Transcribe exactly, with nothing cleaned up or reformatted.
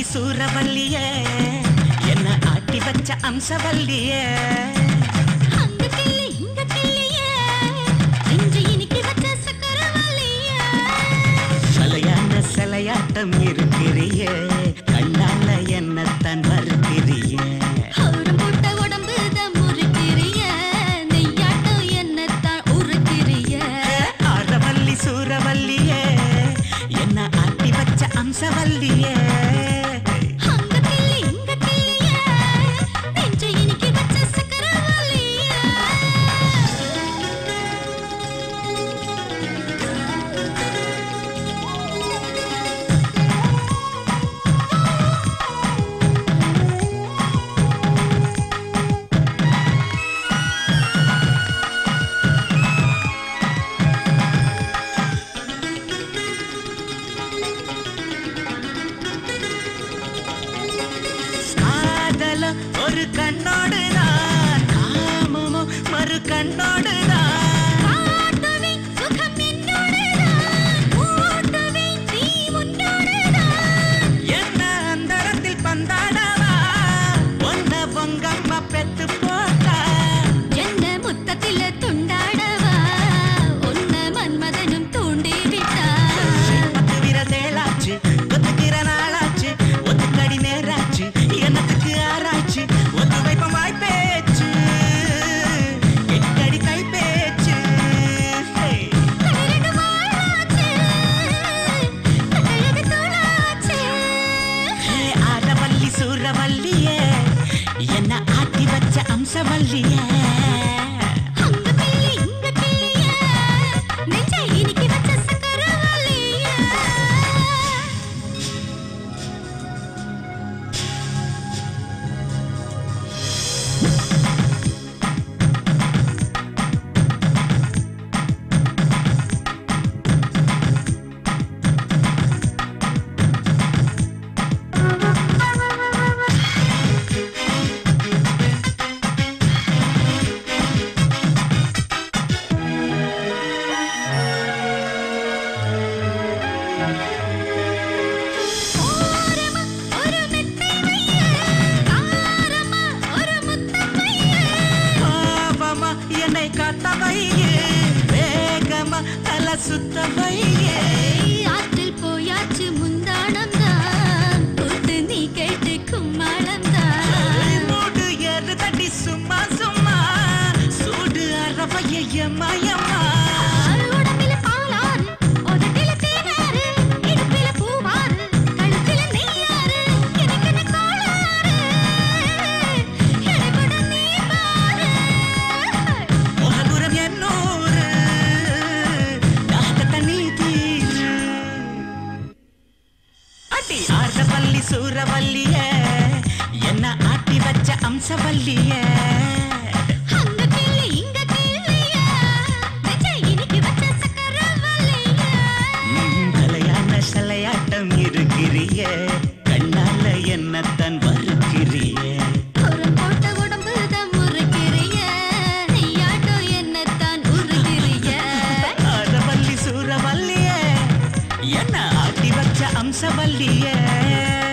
சூரவல்லியே என்ன ஆட்டி வச்ச அம்சவல்லியே அங்க கிள்ளி இங்க கிள்ளியே நெஞ்சு இனிக்கி வச்ச சக்கரவல்லியே சலையான சலையாட்டம் இருக்கிறியே கண்ணால என்னத்தான் மறுக்கிறியே அவரும் போட்ட உடம்பு தான் முறுக்கிறியே நெய்யாட்டம் என்னத்தான் உருக்கிறியே ஆரவல்லி சூரவல்லியே என்ன ஆட்டி வச்ச அம்சவல்லியே ஒரு கண்ணோடு நான் காமமோ மறு கண்ணோடு நான் காட்டுவே சுகம் என்னோடு தான் ஓட்டுவே நீ முன்னோடு தான் என்ன அந்தரத்தில் பந்தாடவா ஒன்ன பொங்கம்மா பெத்து போட்டா என்ன முத்தத்தில துண்டாடவா ஒன்ன மன்மதனும் தூண்டி விட்டா பத்து விரதேலாச்சு ஒத்துக்கிற நாளாச்சு ஒத்துக்கடி நேராச்சு என்னத்துக்கு ஆராய்ச்சி ஒத்து வைப்பம் வாய்ப்பேச்சு எட்டடி கை பேச்சு கண்ணழகு வாழாச்சு கண்ணழகு தோளாச்சு ஆரவல்லி சூரவல்லியே என்ன ஆட்டி வச்ச அம்சவல்லியே அங்க கிள்ளி இங்க கிள்ளியே நெஞ்சை இனிக்கி வச்ச சக்கரவல்லியே ஓரமா ஒரு மெத்தை வையே காரமா ஒரு முத்தம் வையே பாவமா என்னை காத்தவையே வேகமா தல சுத்தவையே ஆற்றில் போயாச்சு முந்தானம் தான் கூட்டு நீ கேட்டு கும்மாளம் தான் மூடு ஏறு தட்டி சும்மா சும்மா சூடு அரவைய மயமா உடம்பில பாலாறு உதட்டில தேனாறு இடுப்பில பூவாறு கழுத்தில நெய்யாறு எனக்கென கோளாறு எடைபட நீ பாரு முகபுரம் என்னூறு தாகத்த நீ தீரு அடி ஆரவல்லி சூரவல்லியே என்ன ஆட்டி வச்ச அம்சவல்லியே அங்க கிள்ளி இங்க கிள்ளியே நெஞ்சை இனிக்கி வச்ச சக்கரவல்லியே கலையான சலையாட்டம் இருக்கிறியே கண்ணால என்னத்தான் வறுக்கிறியே புறம் போட்ட உடம்பு தான் முறுக்கிறியே நெய்யாட்டம் என்னத்தான் உருகிறியே ஆரவல்லி சூரவல்லியே என்ன ஆட்டி வச்ச அம்சவல்லியே